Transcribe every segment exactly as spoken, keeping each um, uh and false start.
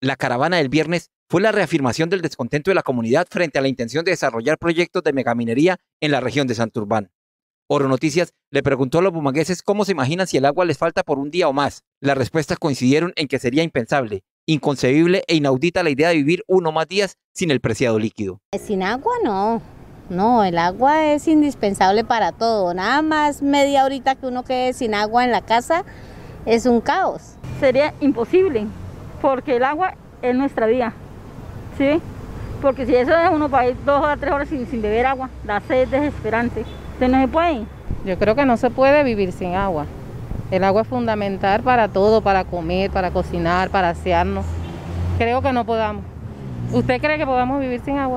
La caravana del viernes fue la reafirmación del descontento de la comunidad frente a la intención de desarrollar proyectos de megaminería en la región de Santurbán. Oro Noticias le preguntó a los bumangueses cómo se imaginan si el agua les falta por un día o más. Las respuestas coincidieron en que sería impensable, inconcebible e inaudita la idea de vivir uno o más días sin el preciado líquido. Sin agua no, no, el agua es indispensable para todo. Nada más media horita que uno quede sin agua en la casa es un caos. Sería imposible, porque el agua es nuestra vida, ¿sí? Porque si eso es uno para ir dos o tres horas sin, sin beber agua, la sed es desesperante. ¿Usted no se puede? Yo creo que no se puede vivir sin agua. El agua es fundamental para todo, para comer, para cocinar, para asearnos. Creo que no podamos. ¿Usted cree que podamos vivir sin agua?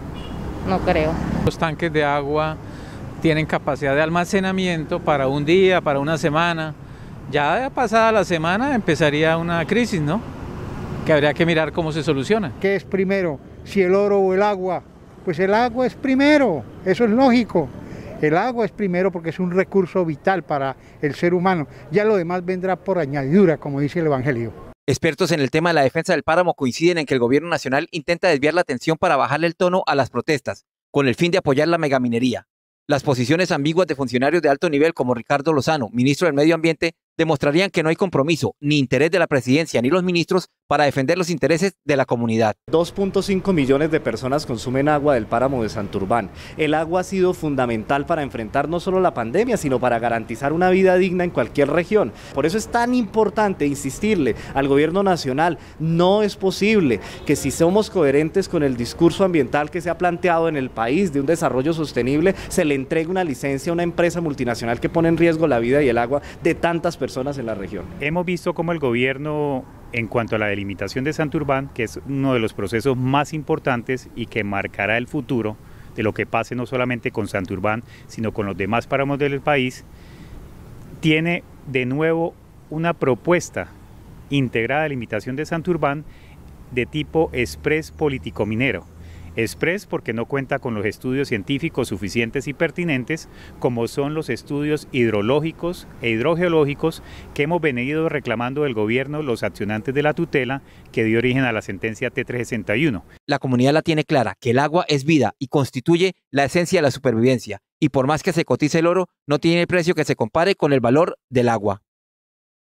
No creo. Los tanques de agua tienen capacidad de almacenamiento para un día, para una semana. Ya pasada la semana empezaría una crisis, ¿no? Que habría que mirar cómo se soluciona. ¿Qué es primero? Si el oro o el agua. Pues el agua es primero, eso es lógico. El agua es primero porque es un recurso vital para el ser humano. Ya lo demás vendrá por añadidura, como dice el Evangelio. Expertos en el tema de la defensa del páramo coinciden en que el gobierno nacional intenta desviar la atención para bajarle el tono a las protestas, con el fin de apoyar la megaminería. Las posiciones ambiguas de funcionarios de alto nivel como Ricardo Lozano, ministro del Medio Ambiente, demostrarían que no hay compromiso ni interés de la presidencia ni los ministros para defender los intereses de la comunidad. dos punto cinco millones de personas consumen agua del páramo de Santurbán. El agua ha sido fundamental para enfrentar no solo la pandemia, sino para garantizar una vida digna en cualquier región. Por eso es tan importante insistirle al gobierno nacional, no es posible que si somos coherentes con el discurso ambiental que se ha planteado en el país de un desarrollo sostenible, se le entregue una licencia a una empresa multinacional que pone en riesgo la vida y el agua de tantas personas personas en la región. Hemos visto cómo el gobierno, en cuanto a la delimitación de Santurbán, que es uno de los procesos más importantes y que marcará el futuro de lo que pase no solamente con Santurbán, sino con los demás páramos del país, tiene de nuevo una propuesta integrada de limitación de Santurbán de tipo express político-minero. Express porque no cuenta con los estudios científicos suficientes y pertinentes, como son los estudios hidrológicos e hidrogeológicos que hemos venido reclamando del gobierno los accionantes de la tutela que dio origen a la sentencia T trescientos sesenta y uno. La comunidad la tiene clara que el agua es vida y constituye la esencia de la supervivencia, y por más que se cotice el oro, no tiene precio que se compare con el valor del agua.